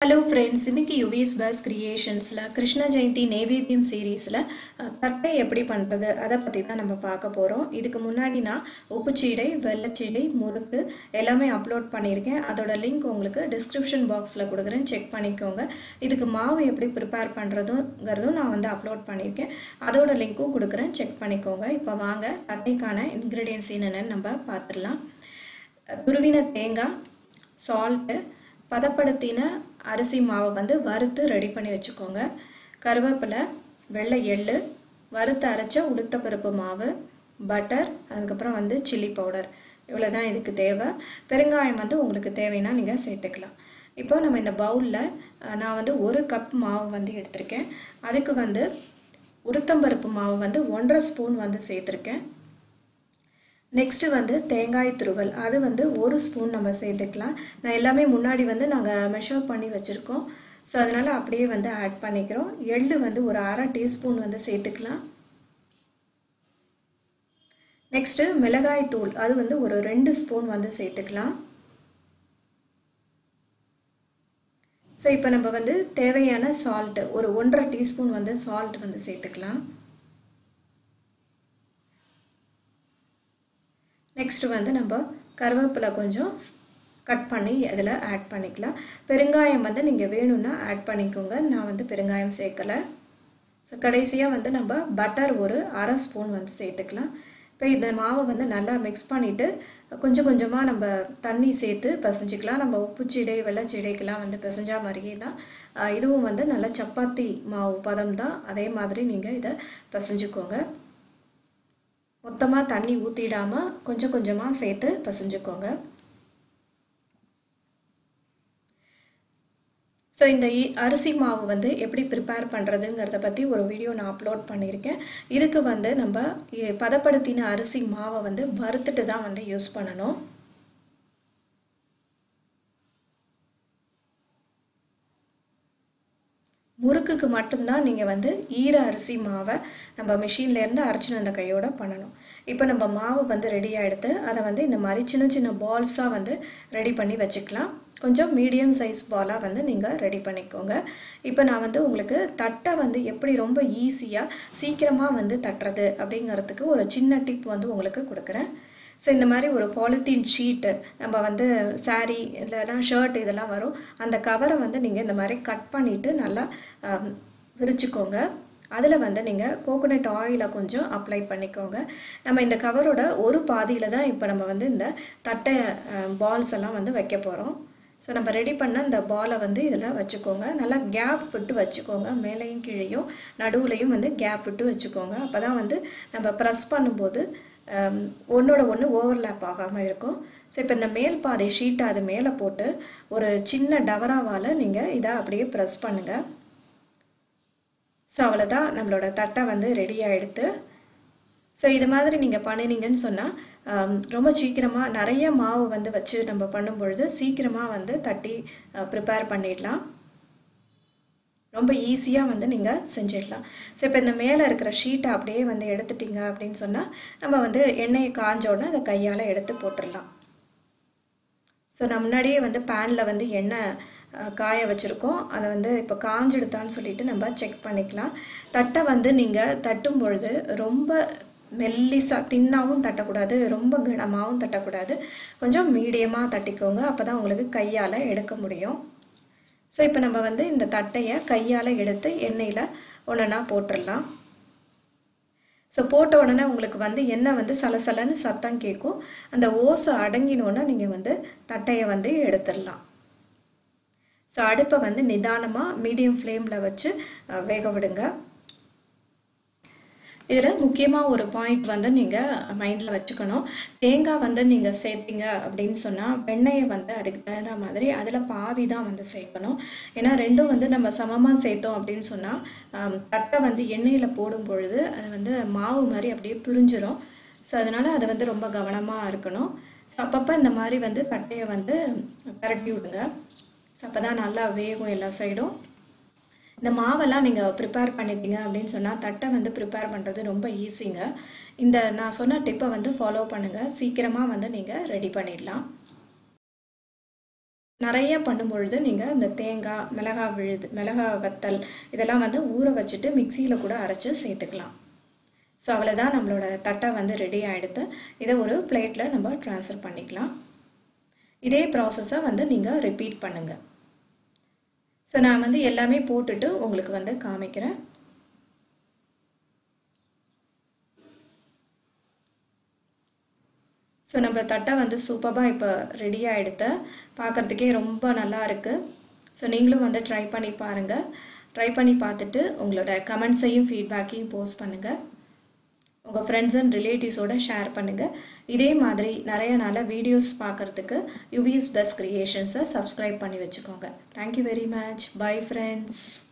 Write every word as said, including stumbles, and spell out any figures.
Hello friends, இன்னைக்கு யுவிஸ் பஸ் கிரியேஷன்ஸ்ல கிருஷ்ண ஜெயந்தி நைவேத்தியம் சீரீஸ்ல தட்டை எப்படி பண்றது அத பத்தி தான் நம்ம பார்க்க போறோம். இதுக்கு முன்னாடி நான் உப்புச்சீடை, வெள்ளச்சீடை, முறுக்கு எல்லாமே அப்லோட் பண்ணியிருக்கேன். அதோட லிங்க் உங்களுக்கு டிஸ்கிரிப்ஷன் பாக்ஸ்ல கொடுக்குறேன், செக் பண்ணிக்கோங்க. இதுக்கு மாவு எப்படி ப்ரிப்பேர் பண்றதுங்கிறதும் நான் வந்து அப்லோட் பண்ணியிருக்கேன். அதோட லிங்க்கும் கொடுக்குறேன், செக் பண்ணிக்கோங்க. இப்போ வாங்க தட்டைக்கான இன்கிரிடியன்ட்ஸ் என்னென்னு நம்ம பார்த்துடலாம். துருவின தேங்காய், சால்ட்டு, பதப்படுத்தின அரிசி மாவை வந்து வறுத்து ரெடி பண்ணி வச்சுக்கோங்க. கருவேப்பிலை, வெள்ளை எள்ளு, வறுத்து அரைச்ச உளுத்தப்பருப்பு மாவு, பட்டர், அதுக்கப்புறம் வந்து சில்லி பவுடர், இவ்வளோ தான் இதுக்கு தேவை. பெருங்காயம் வந்து உங்களுக்கு தேவைன்னா நீங்கள் சேர்த்துக்கலாம். இப்போ நம்ம இந்த பவுலில் நான் வந்து ஒரு கப் மாவு வந்து எடுத்திருக்கேன். அதுக்கு வந்து உளுத்தம்பருப்பு மாவு வந்து ஒன்றரை ஸ்பூன் வந்து சேர்த்துருக்கேன். நெக்ஸ்ட்டு வந்து தேங்காய் துருவல், அது வந்து ஒரு ஸ்பூன் நம்ம சேர்த்துக்கலாம். நான் எல்லாமே முன்னாடி வந்து நாங்கள் மெஷர் பண்ணி வச்சுருக்கோம், ஸோ அதனால் அப்படியே வந்து ஆட் பண்ணிக்கிறோம். எள்ளு வந்து ஒரு அரை டீஸ்பூன் வந்து சேர்த்துக்கலாம். நெக்ஸ்ட்டு மிளகாய் தூள், அது வந்து ஒரு ரெண்டு ஸ்பூன் வந்து சேர்த்துக்கலாம். ஸோ இப்போ நம்ம வந்து தேவையான சால்ட்டு ஒரு ஒன்றரை டீஸ்பூன் வந்து சால்ட் வந்து சேர்த்துக்கலாம். நெக்ஸ்ட்டு வந்து நம்ம கருவேப்பிலை கொஞ்சம் கட் பண்ணி அதில் ஆட் பண்ணிக்கலாம். பெருங்காயம் வந்து நீங்கள் வேணும்னா ஆட் பண்ணிக்கோங்க, நான் வந்து பெருங்காயம் சேர்க்கலை. ஸோ கடைசியாக வந்து நம்ம பட்டர் ஒரு அரை ஸ்பூன் வந்து சேர்த்துக்கலாம். இப்போ இந்த மாவை வந்து நல்லா மிக்ஸ் பண்ணிவிட்டு கொஞ்சம் கொஞ்சமாக நம்ம தண்ணி சேர்த்து பிசைஞ்சிக்கலாம். நம்ம உப்புச்சீடை, வெள்ளச்சீடைக்கெல்லாம் வந்து பிசைஞ்சா மாதிரியே தான் இதுவும் வந்து நல்லா சப்பாத்தி மாவு பதம் தான். அதே மாதிரி நீங்கள் இதை பிசைஞ்சுக்கோங்க. மொத்தமாக தண்ணி ஊற்றிடாமல் கொஞ்சம் கொஞ்சமாக சேர்த்து பிசைஞ்சுக்கோங்க. ஸோ இந்த அரிசி மாவு வந்து எப்படி ப்ரிப்பேர் பண்ணுறதுங்கிறத பற்றி ஒரு வீடியோ நான் அப்லோட் பண்ணியிருக்கேன். இதுக்கு வந்து நம்ம பதப்படுத்தின அரிசி மாவை வந்து வறுத்துட்டு தான் வந்து யூஸ் பண்ணணும். முறுக்குக்கு மட்டும்தான் நீங்கள் வந்து ஈர அரிசி மாவை நம்ம மிஷின்லேருந்து அரைச்சின்னு அந்த கையோட பண்ணணும். இப்போ நம்ம மாவு வந்து ரெடி ஆகிடுது. அதை வந்து இந்த மாதிரி சின்ன சின்ன பால்ஸாக வந்து ரெடி பண்ணி வச்சுக்கலாம். கொஞ்சம் மீடியம் சைஸ் பாலாக வந்து நீங்கள் ரெடி பண்ணிக்கோங்க. இப்போ நான் வந்து உங்களுக்கு தட்டை வந்து எப்படி ரொம்ப ஈஸியாக சீக்கிரமாக வந்து தட்டுறது அப்படிங்கிறதுக்கு ஒரு சின்ன டிப் வந்து உங்களுக்கு கொடுக்குறேன். ஸோ இந்த மாதிரி ஒரு பாலித்தீன் ஷீட்டு, நம்ம வந்து சாரீ இல்லைனா ஷர்ட் இதெல்லாம் வரும், அந்த கவரை வந்து நீங்கள் இந்த மாதிரி கட் பண்ணிவிட்டு நல்லா விரிச்சுக்கோங்க. அதில் வந்து நீங்கள் கோகோனட் ஆயிலை கொஞ்சம் அப்ளை பண்ணிக்கோங்க. நம்ம இந்த கவரோட ஒரு பாதியில் தான் இப்போ நம்ம வந்து இந்த தட்டை பால்ஸ் எல்லாம் வந்து வைக்க போகிறோம். ஸோ நம்ம ரெடி பண்ண இந்த பாலை வந்து இதில் வச்சுக்கோங்க. நல்லா கேப் விட்டு வச்சுக்கோங்க. மேலேயும் கீழேயும் நடுவுலையும் வந்து கேப் விட்டு வச்சுக்கோங்க. அப்போ தான் வந்து நம்ம ப்ரெஸ் பண்ணும்போது ஒன்றோட ஒன்று ஓவர்லேப் ஆகாமல் இருக்கும். ஸோ இப்போ இந்த மேல் பாதை ஷீட்டை அது மேலே போட்டு ஒரு சின்ன டவராவால் நீங்கள் இதை அப்படியே ப்ரெஸ் பண்ணுங்கள். ஸோ அவ்வளோதான், நம்மளோட தட்டை வந்து ரெடி ஆகிடுது. ஸோ இது மாதிரி நீங்கள் பண்ணினீங்கன்னு சொன்னால் ரொம்ப சீக்கிரமாக நிறைய மாவு வந்து வச்சு நம்ம பண்ணும்பொழுது சீக்கிரமாக வந்து தட்டி ப்ரிப்பேர் பண்ணிடலாம். ரொம்ப ஈஸியாக வந்து நீங்கள் செஞ்சிடலாம். ஸோ இப்போ இந்த மேலே இருக்கிற ஷீட்டை அப்படியே வந்து எடுத்துட்டிங்க அப்படின்னு சொன்னால் நம்ம வந்து எண்ணெயை காஞ்சோடனே அதை கையால் எடுத்து போட்டுடலாம். ஸோ நான் முன்னாடியே வந்து பேனில் வந்து எண்ணெய் காய வச்சுருக்கோம். அதை வந்து இப்போ காஞ்செடுத்தான்னு சொல்லிட்டு நம்ம செக் பண்ணிக்கலாம். தட்டை வந்து நீங்கள் தட்டும் பொழுது ரொம்ப மெல்லிசாக தின்னாகவும் தட்டக்கூடாது, ரொம்ப கனமாகவும் தட்டக்கூடாது, கொஞ்சம் மீடியமாக தட்டிக்கோங்க. அப்போ தான் உங்களுக்கு கையால் எடுக்க முடியும். ஸோ இப்போ நம்ம வந்து இந்த தட்டையை கையால் எடுத்து எண்ணெயில் ஒன்றா போட்டுடலாம். ஸோ போட்ட உடனே உங்களுக்கு வந்து எண்ணெய் வந்து சலசலன்னு சத்தம் கேட்கும். அந்த ஓசை அடங்கினோன்னா நீங்கள் வந்து தட்டையை வந்து எடுத்துடலாம். ஸோ அடுப்பை வந்து நிதானமாக மீடியம் ஃப்ளேமில் வச்சு வேக விடுங்க. இதில் முக்கியமாக ஒரு பாயிண்ட் வந்து நீங்கள் மைண்டில் வச்சுக்கணும். தேங்காய் வந்து நீங்கள் சேர்த்தீங்க அப்படின்னு சொன்னால் வெண்ணெயை வந்து அதுக்கு தகுந்த மாதிரி அதில் பாதி தான் வந்து சேர்க்கணும். ஏன்னா ரெண்டும் வந்து நம்ம சமமாக சேர்த்தோம் அப்படின்னு சொன்னால் தட்டை வந்து எண்ணெயில் போடும் பொழுது அது வந்து மாவு மாதிரி அப்படியே பிரிஞ்சிடும். ஸோ அதனால் அதை வந்து ரொம்ப கவனமாக இருக்கணும். ஸோ அப்பப்போ இந்த மாதிரி வந்து தட்டையை வந்து பரட்டி விடுங்க. ஸோ அப்போ தான் நல்லா வேகும் எல்லா சைடும். இந்த மாவெல்லாம் நீங்கள் ப்ரிப்பேர் பண்ணிட்டீங்க அப்படின்னு சொன்னால் தட்டை வந்து ப்ரிப்பேர் பண்ணுறது ரொம்ப ஈஸிங்க. இந்த நான் சொன்ன டிப்பை வந்து ஃபாலோ பண்ணுங்கள், சீக்கிரமாக வந்து நீங்கள் ரெடி பண்ணிடலாம். நிறைய பண்ணும்பொழுது நீங்கள் இந்த தேங்காய் மிளகாய் விழுது மிளகாய் வத்தல் இதெல்லாம் வந்து ஊற வச்சுட்டு மிக்சியில் கூட அரைச்சி சேர்த்துக்கலாம். ஸோ அவ்வளோதான், நம்மளோட தட்டை வந்து ரெடி ஆகிடுது. இதை ஒரு பிளேட்டில் நம்ம ட்ரான்ஸ்ஃபர் பண்ணிக்கலாம். இதே ப்ராசஸை வந்து நீங்கள் ரிப்பீட் பண்ணுங்கள். ஸோ நான் வந்து எல்லாமே போட்டுட்டு உங்களுக்கு வந்து காமிக்கிறேன். ஸோ நம்ம தட்டை வந்து சூப்பராக இப்போ ரெடி ஆகிடுது. பார்க்குறதுக்கே ரொம்ப நல்லா இருக்குது. ஸோ நீங்களும் வந்து ட்ரை பண்ணி பாருங்கள். ட்ரை பண்ணி பார்த்துட்டு உங்களோட கமெண்ட்ஸையும் ஃபீட்பேக்கையும் போஸ்ட் பண்ணுங்கள். உங்கள் ஃப்ரெண்ட்ஸ் அண்ட் ரிலேட்டிவ்ஸோடு ஷேர் பண்ணுங்கள். இதே மாதிரி நிறைய நல்ல வீடியோஸ் பார்க்குறதுக்கு யுவிஸ் பெஸ்ட் கிரியேஷன்ஸை சப்ஸ்கிரைப் பண்ணி வச்சுக்கோங்க. Thank you very much. Bye friends.